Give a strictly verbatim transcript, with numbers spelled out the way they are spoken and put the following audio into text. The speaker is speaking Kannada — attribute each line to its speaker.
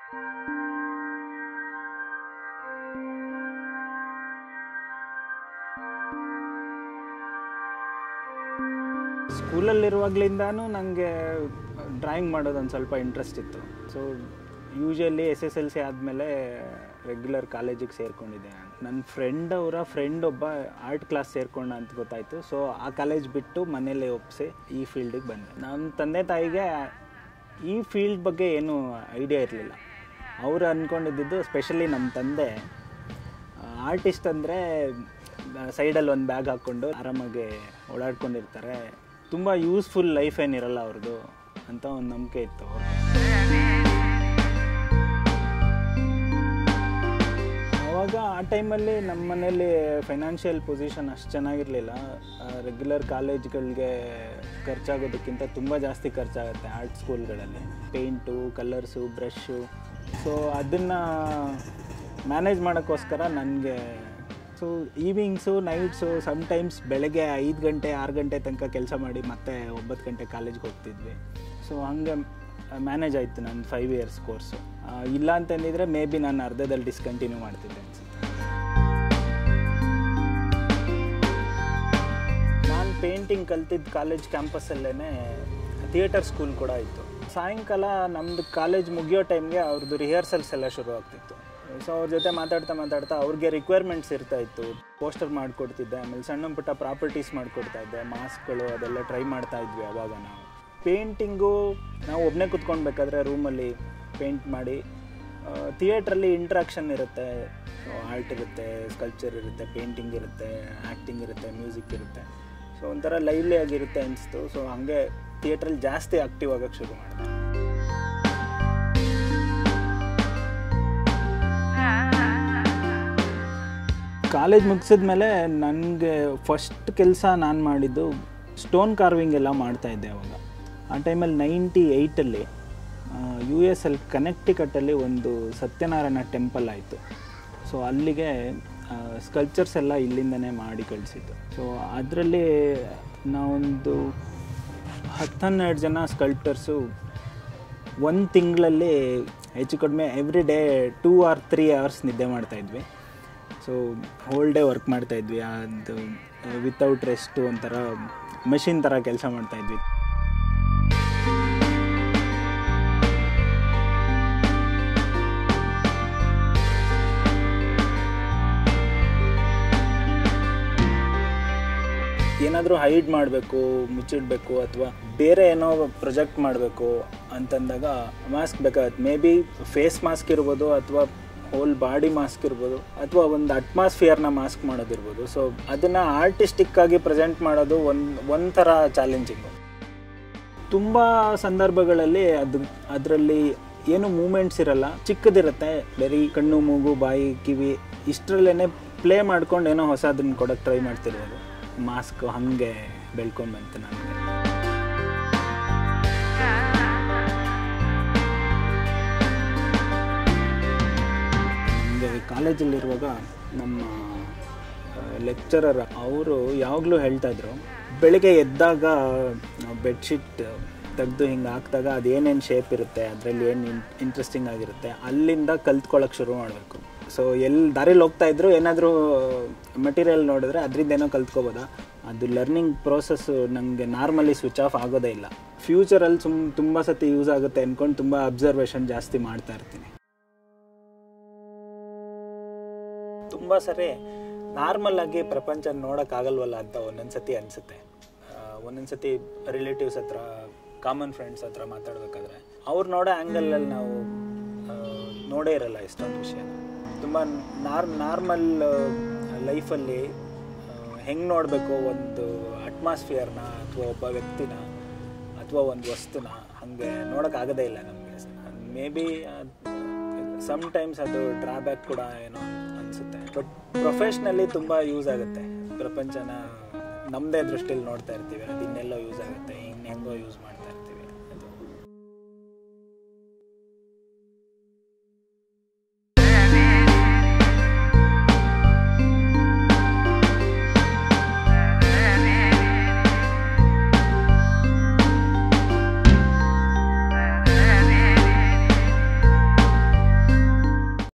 Speaker 1: ಸ್ಕೂಲಲ್ಲಿರುವಾಗಲಿಂದನೂ ನನಗೆ ಡ್ರಾಯಿಂಗ್ ಮಾಡೋದೊಂದು ಸ್ವಲ್ಪ ಇಂಟ್ರೆಸ್ಟ್ ಇತ್ತು. So usually S S L C ಆದಮೇಲೆ ರೆಗ್ಯುಲರ್ ಕಾಲೇಜಿಗೆ ಸೇರಿಕೊಂಡಿದ್ದೆ. ನನ್ನ ಫ್ರೆಂಡ್ ಅವರ ಫ್ರೆಂಡ್ ಒಬ್ಬ ಆರ್ಟ್ ಕ್ಲಾಸ್ ಸೇರ್ಕೊಂಡ ಅಂತ ಗೊತ್ತಾಯಿತು. ಸೊ ಆ ಕಾಲೇಜ್ ಬಿಟ್ಟು ಮನೇಲಿ ಒಪ್ಪಿಸಿ ಈ ಫೀಲ್ಡಿಗೆ ಬಂದೆ. ನಮ್ಮ ತಂದೆ ತಾಯಿಗೆ ಈ ಫೀಲ್ಡ್ ಬಗ್ಗೆ ಏನೂ ಐಡಿಯಾ ಇರಲಿಲ್ಲ. ಅವರು ಅಂದ್ಕೊಂಡಿದ್ದು, ಸ್ಪೆಷಲಿ ನಮ್ಮ ತಂದೆ ಆರ್ಟಿಸ್ಟ್ ಅಂದರೆ ಸೈಡಲ್ಲಿ ಒಂದು ಬ್ಯಾಗ್ ಹಾಕ್ಕೊಂಡು ಆರಾಮಾಗಿ ಓಡಾಡ್ಕೊಂಡಿರ್ತಾರೆ, ತುಂಬ ಯೂಸ್ಫುಲ್ ಲೈಫ್ ಏನಿರಲ್ಲ ಅವ್ರದ್ದು ಅಂತ ಒಂದು ನಂಬಿಕೆ ಇತ್ತು. ಆವಾಗ ಆ ಟೈಮಲ್ಲಿ ನಮ್ಮ ಮನೇಲಿ ಫೈನಾನ್ಷಿಯಲ್ ಪೊಸಿಷನ್ ಅಷ್ಟು ಚೆನ್ನಾಗಿರಲಿಲ್ಲ. ರೆಗ್ಯುಲರ್ ಕಾಲೇಜ್ಗಳಿಗೆ ಖರ್ಚಾಗೋದಕ್ಕಿಂತ ತುಂಬ ಜಾಸ್ತಿ ಖರ್ಚಾಗುತ್ತೆ ಆರ್ಟ್ ಸ್ಕೂಲ್ಗಳಲ್ಲಿ. Paint, colours, brush. ಸೊ ಅದನ್ನು ಮ್ಯಾನೇಜ್ ಮಾಡೋಕ್ಕೋಸ್ಕರ ನನಗೆ ಸೊ ಈವ್ನಿಂಗ್ಸು, ನೈಟ್ಸು, ಸಮ್ಟೈಮ್ಸ್ ಬೆಳಗ್ಗೆ ಐದು ಗಂಟೆ ಆರು ಗಂಟೆ ತನಕ ಕೆಲಸ ಮಾಡಿ ಮತ್ತೆ ಒಂಬತ್ತು ಗಂಟೆ ಕಾಲೇಜ್ಗೆ ಹೋಗ್ತಿದ್ವಿ. ಸೊ ಹಂಗೆ ಮ್ಯಾನೇಜ್ ಆಯಿತು ನನ್ನ ಫೈವ್ ಇಯರ್ಸ್ ಕೋರ್ಸು. ಇಲ್ಲ ಅಂತಂದಿದ್ರೆ ಮೇ ಬಿ ನಾನು ಅರ್ಧದಲ್ಲಿ ಡಿಸ್ಕಂಟಿನ್ಯೂ ಮಾಡ್ತಿದ್ದೆ ಅನಿಸುತ್ತೆ. ನಾನು ಪೇಂಟಿಂಗ್ ಕಲ್ತಿದ್ದ ಕಾಲೇಜ್ ಕ್ಯಾಂಪಸ್ಸಲ್ಲೇ ಥಿಯೇಟರ್ ಸ್ಕೂಲ್ ಕೂಡ ಇತ್ತು. ಸಾಯಂಕಾಲ ನಮ್ಮದು ಕಾಲೇಜ್ ಮುಗಿಯೋ ಟೈಮ್ಗೆ ಅವ್ರದ್ದು ರಿಹರ್ಸಲ್ಸ್ ಎಲ್ಲ ಶುರು ಆಗ್ತಿತ್ತು. ಸೊ ಅವ್ರ ಜೊತೆ ಮಾತಾಡ್ತಾ ಮಾತಾಡ್ತಾ ಅವ್ರಿಗೆ ರಿಕ್ವೈರ್ಮೆಂಟ್ಸ್ ಇರ್ತಾಯಿತ್ತು. ಪೋಸ್ಟರ್ ಮಾಡಿಕೊಡ್ತಿದ್ದೆ, ಆಮೇಲೆ ಸಣ್ಣ ಪುಟ್ಟ ಪ್ರಾಪರ್ಟೀಸ್ ಮಾಡಿಕೊಡ್ತಾ ಇದ್ದೆ, ಮಾಸ್ಕ್ಗಳು ಅದೆಲ್ಲ ಟ್ರೈ ಮಾಡ್ತಾ ಇದ್ವಿ. ಆವಾಗ ನಾವು ಪೇಂಟಿಂಗು ನಾವು ಒಬ್ಬನೇ ಕೂತ್ಕೊಳ್ಬೇಕಾದ್ರೆ ರೂಮಲ್ಲಿ ಪೇಂಟ್ ಮಾಡಿ, ಥಿಯೇಟ್ರಲ್ಲಿ ಇಂಟ್ರಾಕ್ಷನ್ ಇರುತ್ತೆ, ಆರ್ಟ್ ಇರುತ್ತೆ, ಸ್ಕಲ್ಪ್ಚರ್ ಇರುತ್ತೆ, ಪೇಂಟಿಂಗ್ ಇರುತ್ತೆ, ಆ್ಯಕ್ಟಿಂಗ್ ಇರುತ್ತೆ, ಮ್ಯೂಸಿಕ್ ಇರುತ್ತೆ. ಸೊ ಒಂಥರ ಲೈವ್ಲಿ ಆಗಿರುತ್ತೆ ಅನಿಸ್ತು. ಸೊ ಹಾಗೆ ಥಿಯೇಟ್ರಲ್ಲಿ ಜಾಸ್ತಿ ಆ್ಯಕ್ಟಿವ್ ಆಗೋಕ್ಕೆ ಶುರು ಮಾಡಿದೆ. ಕಾಲೇಜ್ ಮುಗಿಸಿದ ಮೇಲೆ ನನಗೆ ಫಸ್ಟ್ ಕೆಲಸ ನಾನು ಮಾಡಿದ್ದು ಸ್ಟೋನ್ ಕಾರ್ವಿಂಗ್ ಎಲ್ಲ ಮಾಡ್ತಾಯಿದ್ದೆ. ಅವಾಗ ಆ ಟೈಮಲ್ಲಿ ನೈಂಟಿ ಏಯ್ಟಲ್ಲಿ ಯು ಎಸ್ ಅಲ್ಲಿ ಕನೆಕ್ಟಿಕಟ್ಟಲ್ಲಿ ಒಂದು ಸತ್ಯನಾರಾಯಣ ಟೆಂಪಲ್ ಆಯಿತು. ಸೊ ಅಲ್ಲಿಗೆ ಸ್ಕಲ್ಪ್ಚರ್ಸ್ ಎಲ್ಲ ಇಲ್ಲಿಂದನೇ ಮಾಡಿ ಕಳಿಸಿದ್ದು. ಸೊ ಅದರಲ್ಲಿ ನಾವೊಂದು ಹತ್ತನ್ನೆರಡು ಜನ ಸ್ಕಲ್ಪ್ಟರ್ಸು ಒಂದು ತಿಂಗಳಲ್ಲಿ ಹೆಚ್ಚು ಕಡಿಮೆ every day two or three hours ನಿದ್ದೆ ಮಾಡ್ತಾಯಿದ್ವಿ. ಸೊ ಹೋಲ್ ಡೇ ವರ್ಕ್ ಮಾಡ್ತಾಯಿದ್ವಿ. ಅದು ವಿತೌಟ್ ರೆಸ್ಟು ಒಂಥರ ಮೆಷಿನ್ ಥರ ಕೆಲಸ ಮಾಡ್ತಾಯಿದ್ವಿ. ಏನಾದರೂ ಹೈಡ್ ಮಾಡಬೇಕು, ಮುಚ್ಚಿಡಬೇಕು, ಅಥವಾ ಬೇರೆ ಏನೋ ಪ್ರೊಜೆಕ್ಟ್ ಮಾಡಬೇಕು ಅಂತಂದಾಗ ಮಾಸ್ಕ್ ಬೇಕಾಗುತ್ತೆ. ಮೇ ಬಿ ಫೇಸ್ ಮಾಸ್ಕ್ ಇರ್ಬೋದು, ಅಥವಾ ಹೋಲ್ ಬಾಡಿ ಮಾಸ್ಕ್ ಇರ್ಬೋದು, ಅಥವಾ ಒಂದು ಅಟ್ಮಾಸ್ಫಿಯರ್ನ ಮಾಸ್ಕ್ ಮಾಡೋದಿರ್ಬೋದು. ಸೊ ಅದನ್ನು ಆರ್ಟಿಸ್ಟಿಕ್ಕಾಗಿ ಪ್ರೆಸೆಂಟ್ ಮಾಡೋದು ಒಂದು ಒಂಥರ ಚಾಲೆಂಜಿಂಗು. ತುಂಬ ಸಂದರ್ಭಗಳಲ್ಲಿ ಅದು ಅದರಲ್ಲಿ ಏನು ಮೂಮೆಂಟ್ಸ್ ಇರಲ್ಲ, ಚಿಕ್ಕದಿರುತ್ತೆ, ಬರೀ ಕಣ್ಣು, ಮೂಗು, ಬಾಯಿ, ಕಿವಿ ಇಷ್ಟರಲ್ಲೇ ಪ್ಲೇ ಮಾಡ್ಕೊಂಡು ಏನೋ ಹೊಸದನ್ನು ಕೊಡೋಕ್ಕೆ ಟ್ರೈ ಮಾಡ್ತಿರ್ಬೋದು. ಮಾಸ್ಕ್ ಹಾಗೆ ಬೆಳ್ಕೊಂಡು ಬಂತು ನನಗೆ. ನಮಗೆ ಕಾಲೇಜಲ್ಲಿರುವಾಗ ನಮ್ಮ ಲೆಕ್ಚರರ್ ಅವರು ಯಾವಾಗಲೂ ಹೇಳ್ತಾಯಿದ್ರು, ಬೆಳಿಗ್ಗೆ ಎದ್ದಾಗ ಬೆಡ್ಶೀಟ್ ತೆಗೆದು ಹಿಂಗೆ ಹಾಕಿದಾಗ ಅದೇನೇನು ಶೇಪ್ ಇರುತ್ತೆ, ಅದರಲ್ಲಿ ಏನು ಇಂಟ್ರೆಸ್ಟಿಂಗ್ ಆಗಿರುತ್ತೆ, ಅಲ್ಲಿಂದ ಕಲ್ತ್ಕೊಳ್ಳೋಕೆ ಶುರು ಮಾಡಬೇಕು. ಸೊ ಎಲ್ಲಿ ದಾರಿಲಿ ಹೋಗ್ತಾಯಿದ್ರು ಏನಾದರೂ ಮೆಟೀರಿಯಲ್ ನೋಡಿದ್ರೆ ಅದರಿಂದ ಏನೋ ಕಲ್ತ್ಕೋಬೋದಾ, ಅದು ಲರ್ನಿಂಗ್ ಪ್ರೋಸೆಸ್ಸು ನನಗೆ ನಾರ್ಮಲಿ ಸ್ವಿಚ್ ಆಫ್ ಆಗೋದೇ ಇಲ್ಲ. ಫ್ಯೂಚರಲ್ಲಿ ಸುಮ್ ತುಂಬ ಸತಿ ಯೂಸ್ ಆಗುತ್ತೆ ಅಂದ್ಕೊಂಡು ತುಂಬ ಅಬ್ಸರ್ವೇಷನ್ ಜಾಸ್ತಿ ಮಾಡ್ತಾ ಇರ್ತೀನಿ. ತುಂಬ ಸರಿ ನಾರ್ಮಲ್ ಆಗಿ ಪ್ರಪಂಚ ನೋಡೋಕ್ಕಾಗಲ್ವಲ್ಲ ಅಂತ ಒಂದೊಂದು ಸತಿ ಅನಿಸುತ್ತೆ. ಒಂದೊಂದು ಸತಿ ರಿಲೇಟಿವ್ಸ್ ಹತ್ರ, ಕಾಮನ್ ಫ್ರೆಂಡ್ಸ್ ಹತ್ರ ಮಾತಾಡಬೇಕಾದ್ರೆ ಅವ್ರು ನೋಡೋ ಆ್ಯಂಗಲಲ್ಲಿ ನಾವು ನೋಡೇ ಇರಲ್ಲ ಎಷ್ಟೊಂದು ವಿಷಯನ. ತುಂಬ ನಾರ್ ನಾರ್ಮಲ್ ಲೈಫಲ್ಲಿ ಹೆಂಗೆ ನೋಡಬೇಕು ಒಂದು ಅಟ್ಮಾಸ್ಫಿಯರ್ನ, ಅಥವಾ ಒಬ್ಬ ವ್ಯಕ್ತಿನ, ಅಥವಾ ಒಂದು ವಸ್ತುನ ಹಾಗೆ ನೋಡೋಕ್ಕಾಗೋದೇ ಇಲ್ಲ ನಮಗೆ. ಮೇ ಬಿ ಸಮ್ಟೈಮ್ಸ್ ಅದು ಡ್ರಾಬ್ಯಾಕ್ ಕೂಡ ಏನೋ ಅನಿಸುತ್ತೆ. ಬಟ್ ಪ್ರೊಫೆಷ್ನಲ್ಲಿ ತುಂಬ ಯೂಸ್ ಆಗುತ್ತೆ. ಪ್ರಪಂಚನ ನಮ್ಮದೇ ದೃಷ್ಟಿಯಲ್ಲಿ ನೋಡ್ತಾ ಇರ್ತೀವಿ, ಅದು ಇನ್ನೆಲ್ಲೋ ಯೂಸ್ ಆಗುತ್ತೆ, ಇನ್ನು ಹೆಂಗೋ ಯೂಸ್ ಮಾಡಿ